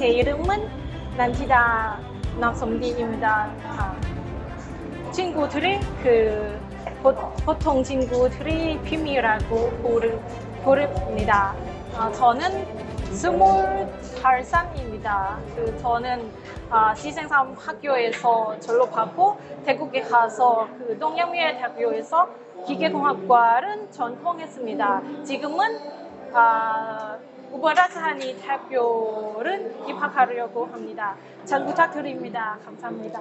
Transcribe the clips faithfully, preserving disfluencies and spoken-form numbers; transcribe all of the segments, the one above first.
제 이름은 난티다 남섬디입니다. 친구들이 그 보, 보통 친구들이 핌이라고 부르, 부릅니다. 어, 저는 스물한 살입니다. 그 저는 아, 시생삼 학교에서 졸업하고 태국에 가서 그 동양외대학교에서 기계공학과를 전공했습니다. 지금은 아, 우버라즈하니 대학교를 입학하려고 합니다. 잘 부탁드립니다. 감사합니다.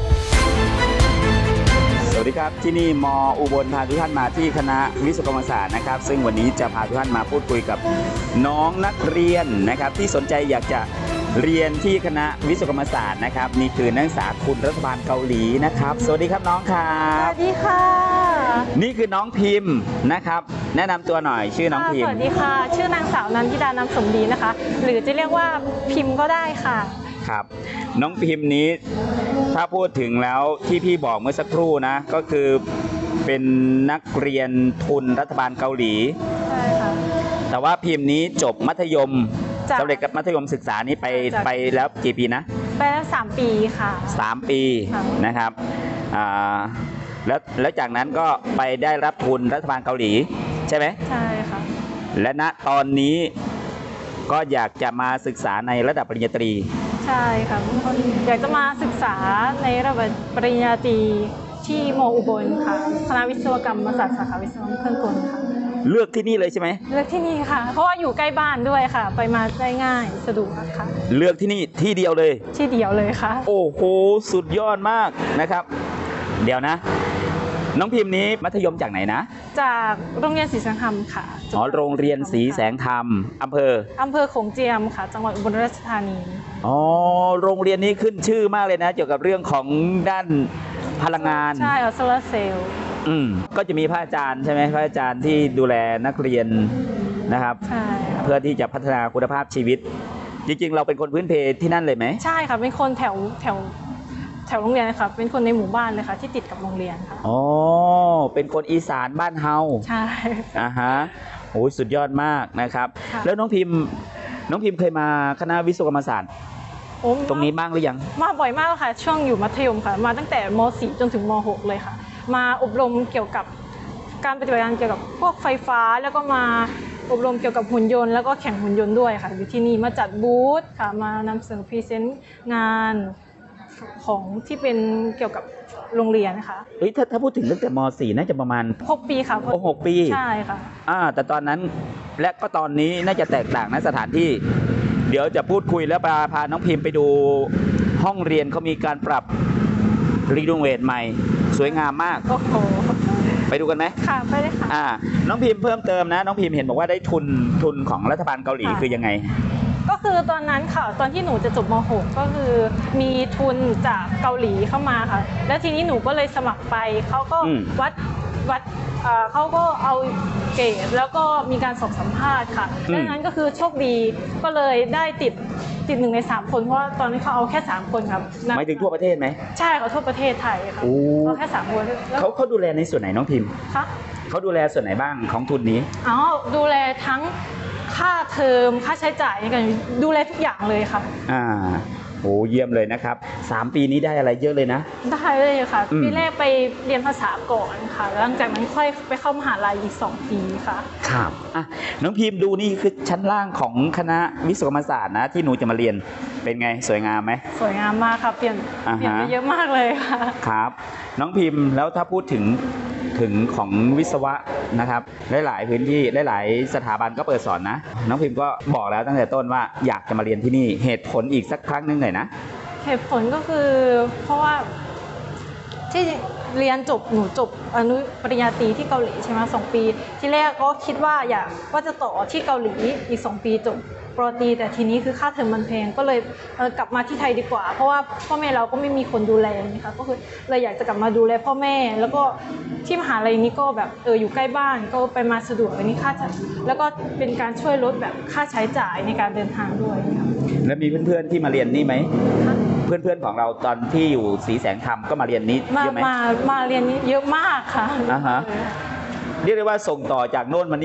สวัสดีครับที่นี่มอุบลพาทุกท่านมาที่คณะวิศวกรรมศาสตร์นะครับซึ่งวันนี้จะพาทุกท่านมาพูดคุยกับน้องนักเรียนนะครับที่สนใจอยากจะเรียนที่คณะวิศวกรรมศาสตร์นะครับนี่คือนักศึกษาทุนรัฐบาลเกาหลีนะครับสวัสดีครับน้องครับสวัสดีค่ะนี่คือน้องพิมพ์นะครับแนะนำตัวหน่อยชื่อน้องพิมพ์สวัสดีค่ะชื่อนางสาวนันทิดานามสมดีนะคะหรือจะเรียกว่าพิมพ์ก็ได้ค่ะครับน้องพิมพ์นี้ถ้าพูดถึงแล้วที่พี่บอกเมื่อสักครู่นะก็คือเป็นนักเรียนทุนรัฐบาลเกาหลีใช่ค่ะแต่ว่าพิมพ์นี้จบมัธยมสำเร็จกับมัธยมศึกษานี้ไปไปแล้วกี่ปีนะไปแล้วสามปีค่ะสามปีนะครับอ่าแล้วแล้วจากนั้นก็ไปได้รับทุนรัฐบาลเกาหลีใช่ไหมใช่ค่ะและณตอนนี้ก็อยากจะมาศึกษาในระดับปริญญาตรีใช่ค่ะอยากจะมาศึกษาในระดับปริญญาตรีที่มอุบลค่ะคณะวิศวกรรมศาสตร์สาขาวิศวกรรมเครื่องกลค่ะเลือกที่นี่เลยใช่ไหมเลือกที่นี่ค่ะเพราะว่าอยู่ใกล้บ้านด้วยค่ะไปมาได้ง่ายสะดวกค่ะเลือกที่นี่ที่เดียวเลยที่เดียวเลยค่ะโอ้โหสุดยอดมากนะครับเดี๋ยวนะน้องพิมพ์นี้มัธยมจากไหนนะจากโรงเรียนศรีแสงธรรมค่ะอ๋อโรงเรียนศรีแสงธรรมอำเภออำเภอโขงเจียมค่ะจังหวัดอุบลราชธานีอ๋อโรงเรียนนี้ขึ้นชื่อมากเลยนะเกี่ยวกับเรื่องของด้านพลังงานใช่โซลาร์เซลล์อืมก็จะมีพระอาจารย์ใช่ไหมพระอาจารย์ที่ดูแลนักเรียนนะครับใช่เพื่อที่จะพัฒนาคุณภาพชีวิตจริงๆเราเป็นคนพื้นเพที่นั่นเลยไหมใช่ค่ะเป็นคนแถวแถวแถวโรงเรียนค่ะเป็นคนในหมู่บ้านเลยค่ะที่ติดกับโรงเรียนค่ะอ๋อเป็นคนอีสานบ้านเฮาใช่อ่าฮะโอ้สุดยอดมากนะครับแล้วน้องพิมพ์น้องพิมพ์เคยมาคณะวิศวกรรมศาสตร์ตรงนี้บ้างหรือยังมาบ่อยมากค่ะช่วงอยู่มัธยมค่ะมาตั้งแต่ม สี่ จนถึงม หก เลยค่ะมาอบรมเกี่ยวกับการปฏิบัติงานเกี่ยวกับพวกไฟฟ้าแล้วก็มาอบรมเกี่ยวกับหุ่นยนต์แล้วก็แข่งหุ่นยนต์ด้วยค่ะอยู่ที่นี่มาจัดบูธค่ะมานำเสนอพรีเซนต์งานของที่เป็นเกี่ยวกับโรงเรียนนะคะเฮ้ยถ้าถ้าพูดถึงตั้งแต่ม สี่น่าจะประมาณหกปีค่ะโอ้หกปีใช่ค่ะอ่าแต่ตอนนั้นและก็ตอนนี้น่าจะแตกต่างนะสถานที่เดี๋ยวจะพูดคุยแล้วพาพาน้องพิมพ์ไปดูห้องเรียนเขามีการปรับรีโนเวทใหม่สวยงามมากโอ้โหไปดูกันไหมค่ะไปเลยค่ะอ่าน้องพิมพ์เพิ่มเติมนะน้องพิมพ์เห็นบอกว่าได้ทุนทุนของรัฐบาลเกาหลีคือยังไงก็คือตอนนั้นค่ะตอนที่หนูจะจบม หก ก็คือมีทุนจากเกาหลีเข้ามาค่ะแล้วทีนี้หนูก็เลยสมัครไปเขาก็วัดวัดเขาก็เอาเกรดแล้วก็มีการสอบสัมภาษณ์ค่ะดังนั้นก็คือโชคดีก็เลยได้ติดติดหนึ่งในสามคนเพราะตอนนี้เขาเอาแค่สามคนครับหมายถึงทั่วประเทศไหมใช่เขาทั่วประเทศไทยค่ะเอาแค่สามคนเขาเขาดูแลในส่วนไหนน้องพิมพ์คะเขาดูแลส่วนไหนบ้างของทุนนี้อ๋อดูแลทั้งค่าเทอมค่าใช้จ่ายกันดูแลทุกอย่างเลยค่ะอ่าโหเยี่ยมเลยนะครับสามปีนี้ได้อะไรเยอะเลยนะได้เลยค่ะปีแรกไปเรียนภาษาก่อนค่ะหลังจากนั้นค่อยไปเข้ามหาลัยอีกสองปีค่ะครับอ่ะน้องพิมพ์ดูนี่คือชั้นล่างของคณะวิศวกรรมศาสตร์นะที่หนูจะมาเรียนเป็นไงสวยงามไหมสวยงามมากค่ะเปลี่ยนเปลี่ยนไปเยอะมากเลยค่ะครับน้องพิมพ์แล้วถ้าพูดถึงถึงของวิศวะนะครับหลายๆพื้นที่หลายๆสถาบันก็เปิดสอนนะน้องพิมพ์ก็บอกแล้วตั้งแต่ต้นว่าอยากจะมาเรียนที่นี่เหตุผลอีกสักครั้งนึงหน่อยนะเหตุผลก็คือเพราะว่าที่เรียนจบหนูจบอนุปริญญาตรีที่เกาหลีใช่ไหมสองปีที่แรกก็คิดว่าอยากว่าจะต่อที่เกาหลีอีกสองปีจบปริญญาตรีแต่ทีนี้คือค่าเทอมมันแพงก็เลยกลับมาที่ไทยดีกว่าเพราะว่าพ่อแม่เราก็ไม่มีคนดูแลนะคะก็คือเลยอยากจะกลับมาดูแลพ่อแม่แล้วก็ที่มหาลัยนี้ก็แบบเอออยู่ใกล้บ้านก็ไปมาสะดวกอันนี้ค่าแล้วก็เป็นการช่วยลดแบบค่าใช้จ่ายในการเดินทางด้วยค่ะแล้วมีเพื่อนๆที่มาเรียนนี่ไหมเพื่อนๆของเราตอนที่อยู่ศรีแสงธรรมก็มาเรียนนี้เยอะไหมมามาเรียนนี้เยอะมากค่ะอ่าฮะเรียกได้ว่าส่งต่อจากโน่นมานี่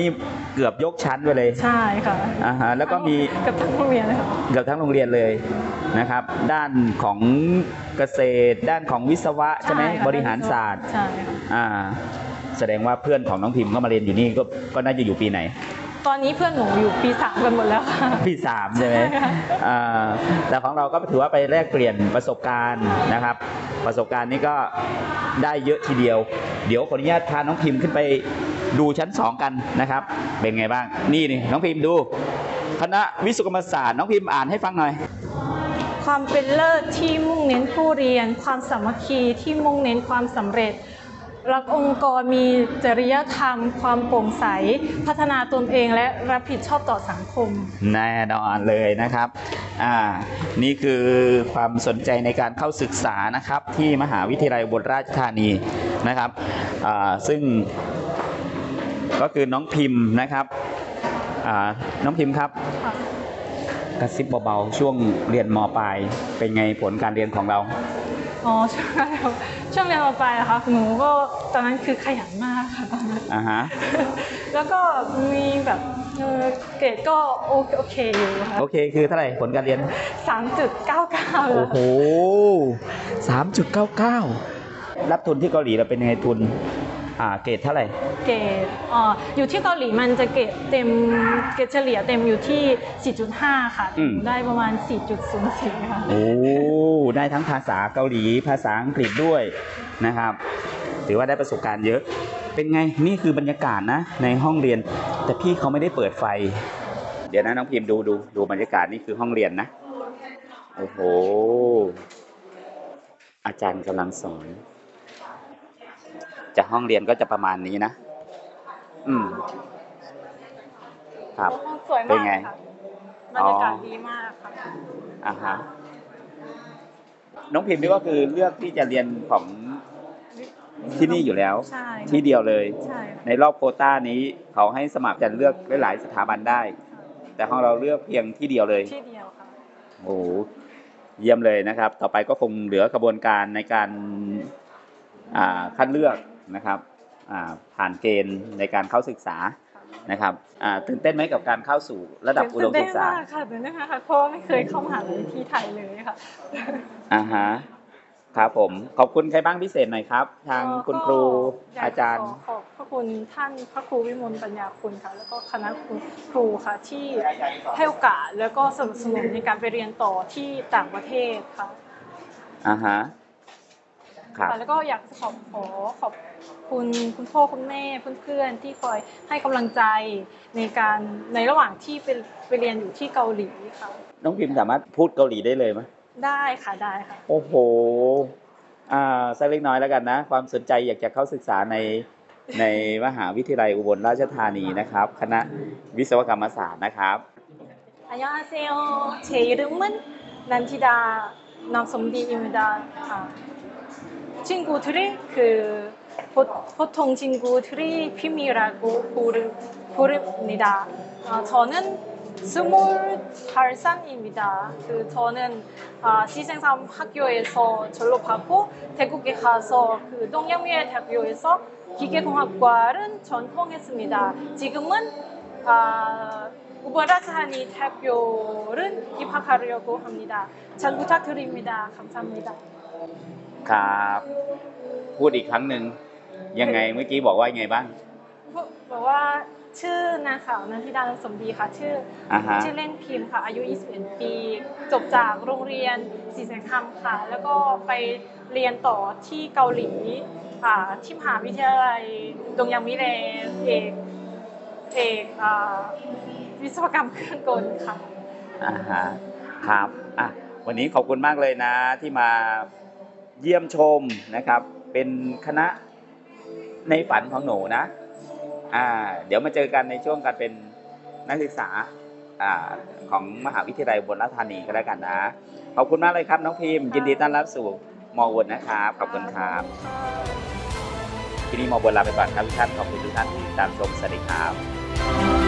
เกือบยกชั้นไปเลยใช่ค่ะอ่าฮะแล้วก็มีเกับทั้งโรงเรียนเลยค่ะเกือบทั้งโรงเรียนเลยนะครับ ด้านของเกษตร ด้านของวิศวะใช่ไหมค่ะบริหารศาสตร์ใช่ค่ะอ่าแสดงว่าเพื่อนของน้องพิมพ์ก็มาเรียนอยู่นี่ก็ก็น่าจะอยู่ปีไหนตอนนี้เพื่อนหนูอยู่ปีสามกันหมดแล้วค่ะปีสามใช่ไหมใช่ค่ะอ่าแต่ของเราก็ถือว่าไปแลกเปลี่ยนประสบการณ์นะครับ ประสบการณ์นี้ก็ได้เยอะทีเดียว เดี๋ยวขออนุญาตพาน้องพิมพ์ขึ้นไปดูชั้นสองกันนะครับ เป็นไงบ้าง นี่นี่น้องพิมพ์ดู คณะวิศวกรรมศาสตร์น้องพิมพ์อ่านให้ฟังหน่อยความเป็นเลิศที่มุ่งเน้นผู้เรียน ความสามัคคีที่มุ่งเน้นความสำเร็จ รักองค์กรมีจริยธรรม ความโปร่งใส พัฒนาตนเองและรับผิดชอบต่อสังคมแน่นอนเลยนะครับ อ่า นี่คือความสนใจในการเข้าศึกษานะครับที่มหาวิทยาลัยอุบลราชธานีนะครับ อ่า ซึ่งก็คือน้องพิมพ์นะครับ อ่า น้องพิมพ์ครับค่ะกระซิบเบาๆช่วงเรียนม.ปลายเป็นไงผลการเรียนของเราอ๋อใช่ครับช่วงเรียนมปลายนะคะหนูก็ตอนนั้นคือขยันมากค่ะตอนนั้นอ่าฮะแล้วก็มีแบบเออเกรดก็โอเคโอเคอยู่ค่ะโอเคคือเท่าไหร่ผลการเรียนสามจุดเก้าเก้าโอ้โหสามจุดเก้าเก้ารับทุนที่เกาหลีเราเป็นยังไงทุน อ่า เกรดเท่าไหร่เกรดอ๋ออยู่ที่เกาหลีมันจะเกรดเต็มเกรดเฉลี่ยเต็มอยู่ที่ สี่จุดห้า ค่ะอืมได้ประมาณ สี่จุดศูนย์สี่ ค่ะโอ้ ได้ทั้งภาษาเกาหลี ภาษาอังกฤษด้วยนะครับ ถือว่าได้ประสบการณ์เยอะ เป็นไง นี่คือบรรยากาศนะ ในห้องเรียน แต่พี่เขาไม่ได้เปิดไฟ เดี๋ยวนะน้องพิมพ์ดูดูดูบรรยากาศนี่คือห้องเรียนนะ โอ้โห อาจารย์กำลังสอน จากห้องเรียนก็จะประมาณนี้นะ อืม ครับห้องสวยเป็มาน กไงค่ะบรรยากาศดีมากค่ะอ่าฮะ น้องพิมพ์นี่ก็คือเลือกที่จะเรียนของที่นี่อยู่แล้วใช่ค่ะที่เดียวเลยใช่ในรอบโควต้านี้เขาให้สมัครจะเลือกหลายๆสถาบันได้ แต่ของเราเลือกเพียงที่เดียวเลยที่เดียวค่ะโอ้โหเยี่ยมเลยนะครับ ต่อไปก็คงเหลือกระบวนการในการอ่าคัดเลือกนะครับอ่าผ่านเกณฑ์ในการเข้าศึกษานะครับอ่าตื่นเต้นไหมกับการเข้าสู่ระดับอุดมศึกษาตื่นเต้นมากค่ะตื่นเต้นมากค่ะเพราะว่าไม่เคยเข้ามหาลัยที่ไทยเลยค่ะอ่าฮะครับผมขอบคุณใครบ้างพิเศษหน่อยครับ ทางคุณครูก็อาจารย์ขอขอบพระคุณท่านพระครูวิมลปัญญาคุณค่ะ แล้วก็คณะครูค่ะที่ให้โอกาสแล้วก็สนับสนุนในการไปเรียนต่อที่ต่างประเทศค่ะอ่าฮะครับค่ะแล้วก็อยากจะขอบขอขอบคุณคุณพ่อคุณแม่เพื่อนๆที่คอยให้กำลังใจในการในระหว่างที่ไปไปเรียนอยู่ที่เกาหลีค่ะน้องพิมพ์สามารถพูดเกาหลีได้เลยไหมได้ค่ะได้ค่ะโอ้โหอ่าสักเล็กน้อยแล้วกันนะ ความสนใจอยากจะเข้าศึกษาในในมหาวิทยาลัยอุบลราชธานีนะครับ คณะวิศวกรรมศาสตร์นะครับ 안녕하세요. 제 이름은 난티다 남솜디입니다. 아, 친구들이 그 보, 보통 친구들이 피미라고 부르, 부릅니다. 아, 저는 스물한 살입니다. 그 저는 아, 시생삼 학교에서 졸업하고 태국에 가서 그 동양미래대학교에서 기계공학과를 전공했습니다. 지금은 아, 우버라스하니 대학교를 입학하려고 합니다. 잘 부탁드립니다. 감사합니다. ครับ พูดอีกครั้งหนึ่งยังไงเมื่อกี้บอกว่ายังไงบ้างบอกว่าชื่อนางสาวนันทิดาสมดีค่ะชื่ออ่าฮะชื่อเล่นพิมพ์ค่ะอายุยี่สิบเอ็ดปี จบจากโรงเรียนศรีแสงธรรมค่ะ แล้วก็ไปเรียนต่อที่เกาหลีอ่าที่มหาวิทยาลัยดงยังมิเรเอกเอกอ่าวิศวกรรมเครื่องกลค่ะอ่าฮะครับอ่ะวันนี้ขอบคุณมากเลยนะที่มาเยี่ยมชมนะครับ เป็นคณะในฝันของหนูนะอ่าเดี๋ยวมาเจอกันในช่วงการเป็นนักศึกษาอ่าของมหาวิทยาลัยอุบลราชธานีก็แล้วกันนะขอบคุณมากเลยครับน้องพิมพ์ยินดีต้อนรับสู่มออุบลนะครับขอบคุณครับที่นี่มออุบลลาไปก่อนครับทุกท่านขอบคุณทุกท่านที่ติดตามชมสวัสดีครับ